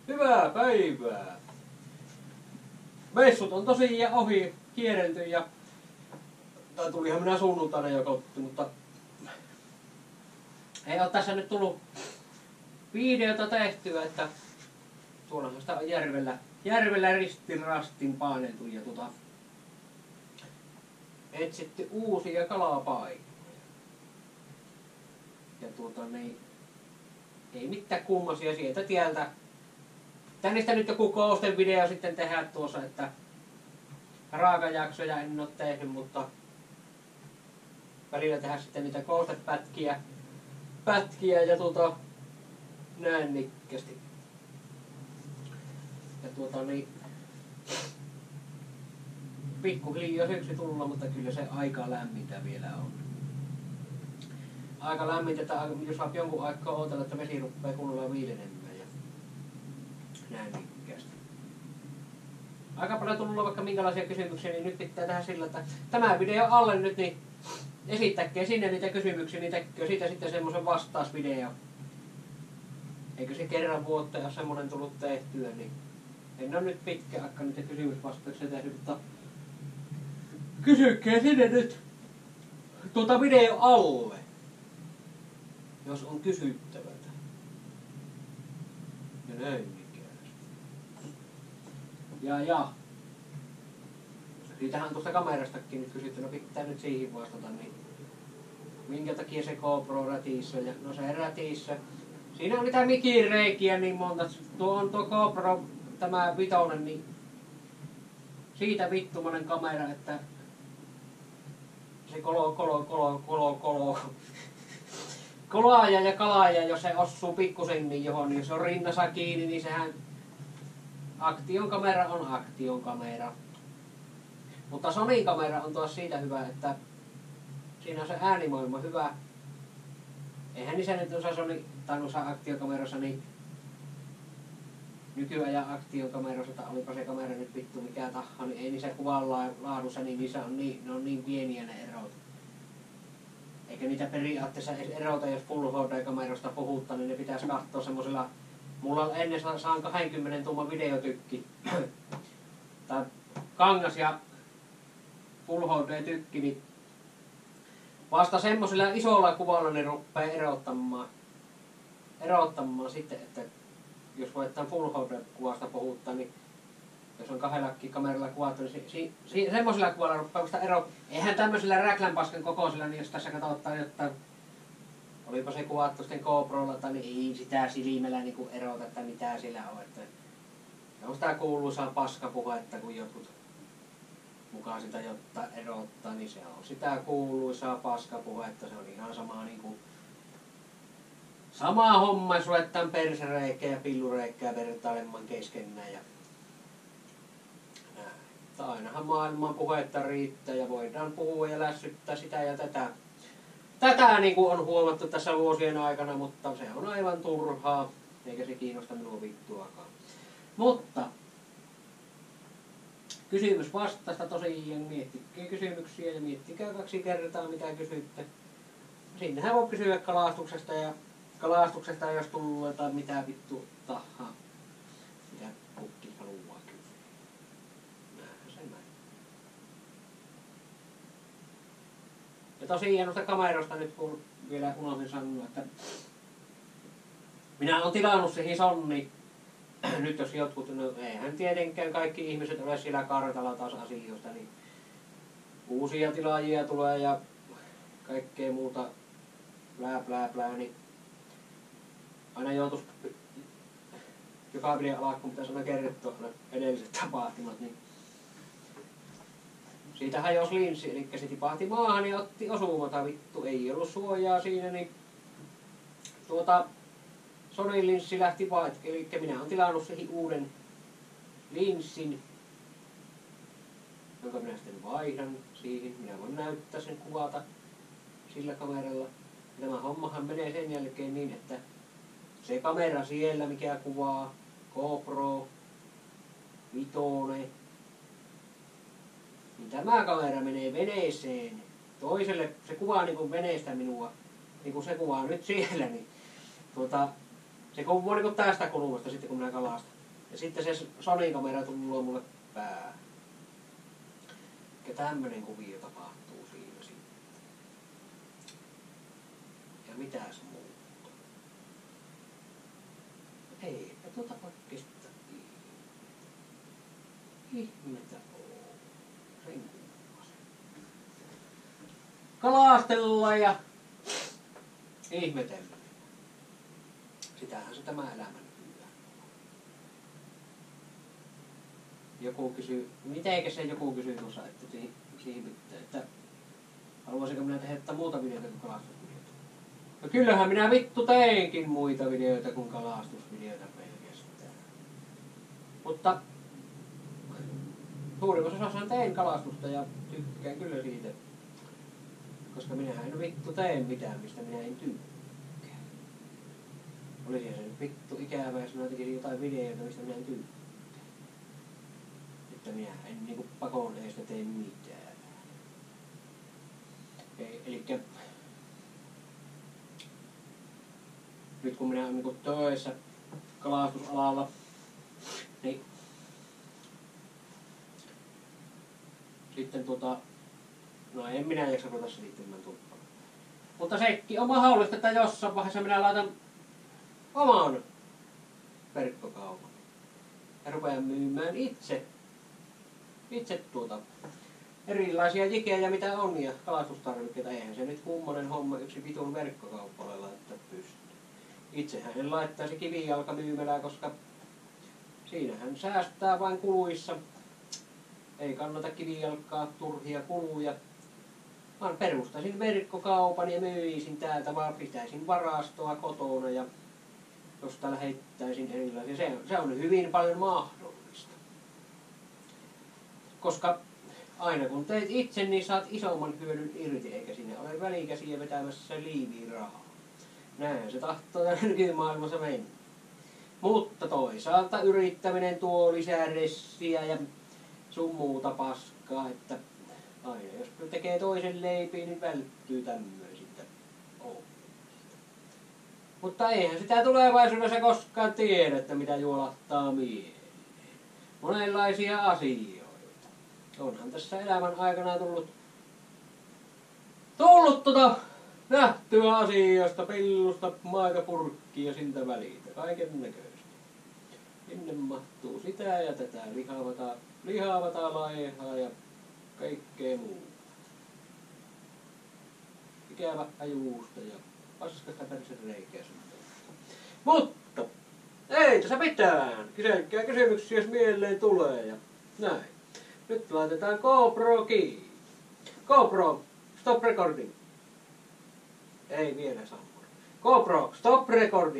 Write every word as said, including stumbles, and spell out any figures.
Hyvää päivää! Messut on tosiaan ohi kierrelty ja... Tai tulihan minä sunnuntaina jo kotti, mutta... Ei oo tässä nyt tullut videota tehtyä, että... Tuollahan sitä on järvellä, järvellä ristin rastin paineltu ja tota... Etsitty uusia kalapaikkoja. Ja tuota niin... Ei mitään kummasia sieltä tieltä. Tänistä nyt joku koosten video sitten tehdä tuossa, että raakajaksoja en ole tehnyt, mutta välillä tehdä sitten niitä koostepätkiä pätkiä ja tuota näin nikkästi. Ja tuota niin pikkuhiljaa syksy tulla, mutta kyllä se aika lämmintä vielä on. Aika lämmintä, että jos saa jonkun aikaa odotella, että vesi rupeaa kunnolla viilenemään ja näin nikkästi. Aika paljon tullut vaikka minkälaisia kysymyksiä, niin nyt pitää tehdä sillä, että tämä video alle nyt niin esittäkää sinne niitä kysymyksiä, niin tekee siitä sitten semmoisen vastausvideo. Eikö se kerran vuotta, jos semmoinen tullut tehtyä, niin en ole nyt pitkä aika niitä kysymysvastauksia tehnyt, mutta kysykää sinne nyt tuota video alle, jos on kysyttävää. Ja näin mikään. Ja ja. Siitähän tuosta kamerastakin nyt kysytty, no pitää nyt siihen vastata, niin minkä takia se GoPro rätissä ja no se rätissä. Siinä on niitä mikin reikiä niin monta. Tuo on tuo GoPro, tämä vitonen, niin siitä vittumainen kamera, että se kolo kolo kolo kolo kolo kolaaja ja kalaaja, jos se osuu pikkusen niin johon, niin jos on rinnassa kiinni, niin sehän aktion kamera on aktion kamera. Mutta Sonyn kamera on taas siitä hyvä, että siinä on se äänimaailma hyvä. Eihän niissä nyt osaa Sony, tai noissa aktiokamerassa, niin nykyajan aktiokamerassa, tai olipa se kamera nyt vittu mikä tahansa, niin ei niissä kuvan laadussa, niin niissä on niin, ne on niin pieniä ne erot. Eikä niitä periaatteessa erota, jos Full H D-kamerasta puhuttaa, niin ne pitäisi katsoa semmosella... Mulla ennen saan kaksikymmentä tuuman videotykki. Tai kangas ja Full H D-tykki, niin vasta semmosella isolla kuvalla ne rupeaa erottamaan. Erottamaan sitten, että jos voidaan Full H D-kuvasta puhuttaa, niin jos on kahdellakin kameralla kuvattu, niin si, si, semmoisella kuvalla rupeaa vasta ero. Eihän tämmöisellä räklänpaskan kokoisella, niin jos tässä katsotaan jotain, olipa se kuvattu sitten GoProlla, tai niin ei sitä silmällä niinku erota, että mitä sillä on. Että on sitä kuuluisaa paskapuhetta, kun jotkut mukaan sitä jotain erottaa, niin se on sitä kuuluisaa paskapuhetta. Se on ihan sama niinku sama homma, jos ruvetaan persereikkää ja pillureikkää vertailemaan keskenään. Ja näin. Ainahan maailman puhetta riittää ja voidaan puhua ja lässyttää sitä ja tätä. Tätä niin kuin on huomattu tässä vuosien aikana, mutta se on aivan turhaa, eikä se kiinnosta minua vittuakaan. Mutta kysymys vastasta tosiaan, miettikää kysymyksiä ja miettikää kaksi kertaa mitä kysytte. Sinnehän voi kysyä kalastuksesta ja kalastuksesta jos tulee tai mitä vittu tahaa. Mitä pukki haluaa kysyä. Näinhän se näin. Ja tosiaan noista kameroista nyt kun vielä unohdin sanoa, että minä olen tilannut siihen Sony. Nyt jos jotkut, no eihän tietenkään kaikki ihmiset ole siellä kartalla taas asioista, niin uusia tilaajia tulee ja kaikkea muuta plää plää plää, niin aina joutuisi joka videon alkuun pitäisi aina kertoa edelliset tapahtumat, niin siitähän jos linssi, eli se tipahti maahan ja otti osumata vittu, ei ollut suojaa siinä, niin tuota Sonyn linssi lähti vaan, eli minä olen tilannut siihen uuden linssin, jonka minä sitten vaihdan siihen, minä voin näyttää sen kuvata sillä kameralla. Tämä hommahan menee sen jälkeen niin, että se kamera siellä, mikä kuvaa, GoPro, vitone, niin tämä kamera menee veneeseen. Toiselle, se kuvaa niin kuin veneestä minua, niin kuin se kuvaa nyt siellä, niin tuota, se kuvaa niin kuin tästä kulmasta sitten kun minä kalastan. Ja sitten se Sony-kamera tulee mulle päähän. Ja tämmönen kuvio tapahtuu siinä sitten. Ja mitäs muuta? Eipä tuota oikeastaan ihmettä oo. Sen kummassa. Kalastella ja ihmetellä. Sitähän se tämä elämä nykyään. Joku kysyy, mitenkä se joku kysyy tuossa, että siihen, siihen pitää, että haluaisinko minä tehdä muuta videoita kuin kalastusvideoita. No kyllähän minä vittu teinkin muita videoita kuin kalastusvideoita pelkästään. Mutta suurimmassa osassa tein kalastusta ja tykkään kyllä siitä. Koska minähän en vittu tee mitään, mistä minä en tykkää. Olisihan se nyt vittu ikävää, jos minä tekisin jotain videoita, mistä minä en tykkää. Että minä en niinku pakon eestä tee mitään. Ei, elikkä nyt kun minä olen niinku töissä kalastusalalla, niin sitten tuota, no en minä jaksa ruveta selittämään turppana. Mutta sekin on mahdollista, että jossain vaiheessa minä laitan oman verkkokaupan ja rupean myymään itse, itse tuota erilaisia jikejä mitä on ja kalastustarvikkeita. Eihän se nyt kummonen homma yksi vitun verkkokauppalle laittaa pystyyn. Itsehän en laittaisi kivijalkamyymälää, koska siinähän säästää vain kuluissa. Ei kannata kivijalkkaa turhia kuluja, vaan perustaisin verkkokaupan ja myisin täältä, vaan pitäisin varastoa kotona ja josta lähettäisin erilaisia. Se, se on hyvin paljon mahdollista. Koska aina kun teet itse, niin saat isomman hyödyn irti, eikä siinä ole välikäsiä vetämässä liiviin rahaa. Näin se tahtoo nykymaailmassa mennä. Mutta toisaalta yrittäminen tuo lisää ressiä ja sun muuta paskaa, että aina jos tekee toisen leipiä, niin välttyy tämmöisiltä ongelmista. Mutta eihän sitä tulevaisuudessa koskaan tiedä, että mitä juolahtaa mieleen. Monenlaisia asioita. Onhan tässä elämän aikana tullut, tullut tota nähtyä asioista, pillusta, maitopurkkia siltä väliltä, kaiken näköistä. Sinne mahtuu sitä ja tätä lihavata, lihavata laihaa ja kaikkea muuta. Ikävä ajuusta ja paskasta persen reikää sun. Mutta ei tässä mitään. Kyselkää kysymyksiä, jos mieleen tulee ja näin. Nyt laitetaan GoPro kiinni. GoPro, stop recording. Ei vielä sammu. GoPro, stop recording.